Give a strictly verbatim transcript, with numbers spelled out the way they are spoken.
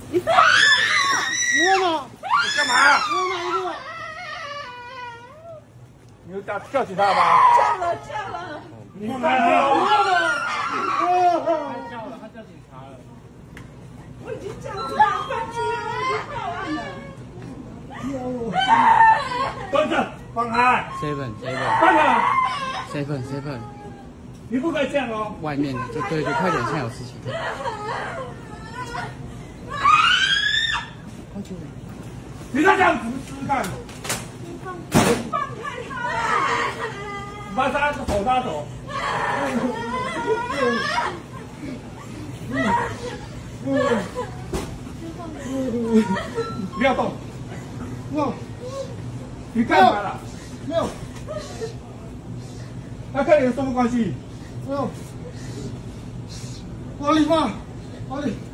你干嘛？ 你干嘛？ 我哪一个？ 你有叫叫警察吗？ 叫了叫了。 你放开他！ 不要了。 他叫了，他叫警察了。 我已经叫了，放弃了，我已经报案了。 蹲着，放开 seven seven 放开！ seven seven， 你不可以这样哦。 外面就对对，快点，现在有事情。 你再这样子试试看。 放开他！ 你把他手拉走。不要动。 我你干嘛了？ 没有他跟你有什么关系？ 没有。哪里嘛？哪里？